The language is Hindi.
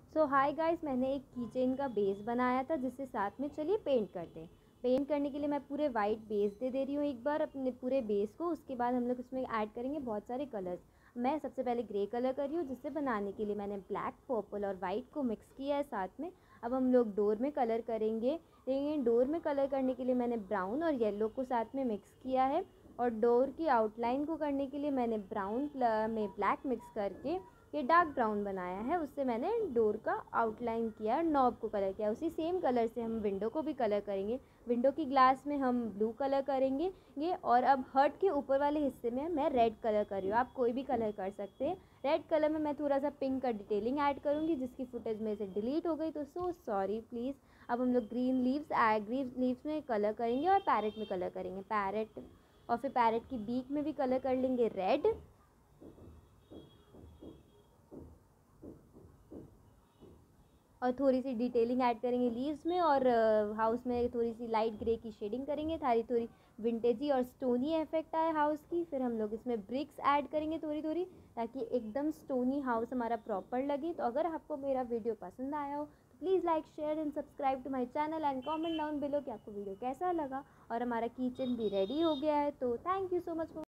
सो हाय गाइस, मैंने एक कीचेन का बेस बनाया था जिससे साथ में चलिए पेंट करते हैं। पेंट करने के लिए मैं पूरे वाइट बेस दे रही हूँ एक बार अपने पूरे बेस को। उसके बाद हम लोग इसमें ऐड करेंगे बहुत सारे कलर्स। मैं सबसे पहले ग्रे कलर कर रही हूँ, जिससे बनाने के लिए मैंने ब्लैक, पर्पल और वाइट को मिक्स किया है साथ में। अब हम लोग डोर में कलर करेंगे। लेकिन डोर में कलर करने के लिए मैंने ब्राउन और येलो को साथ में मिक्स किया है। और डोर की आउटलाइन को करने के लिए मैंने ब्राउन में ब्लैक मिक्स करके ये डार्क ब्राउन बनाया है। उससे मैंने डोर का आउटलाइन किया और नॉब को कलर किया। उसी सेम कलर से हम विंडो को भी कलर करेंगे। विंडो की ग्लास में हम ब्लू कलर करेंगे ये। और अब हर्ट के ऊपर वाले हिस्से में मैं रेड कलर कर रही हूँ, आप कोई भी कलर कर सकते हैं। रेड कलर में मैं थोड़ा सा पिंक का डिटेलिंग ऐड करूँगी, जिसकी फुटेज में से डिलीट हो गई, तो सो सॉरी प्लीज़। अब हम लोग ग्रीन लीव्स में कलर करेंगे और पैरेट में कलर करेंगे पैरेट। और फिर पैरेट की बीक में भी कलर कर लेंगे रेड। और थोड़ी सी डिटेलिंग ऐड करेंगे लीव्स में। और हाउस में थोड़ी सी लाइट ग्रे की शेडिंग करेंगे, थोड़ी विंटेजी और स्टोनी इफेक्ट आए हाउस की। फिर हम लोग इसमें ब्रिक्स ऐड करेंगे थोड़ी थोड़ी, ताकि एकदम स्टोनी हाउस हमारा प्रॉपर लगे। तो अगर आपको मेरा वीडियो पसंद आया हो तो please like, share and subscribe to my channel and comment down below कि आपको वीडियो कैसा लगा। और हमारा किचन भी रेडी हो गया है, तो थैंक यू सो मच।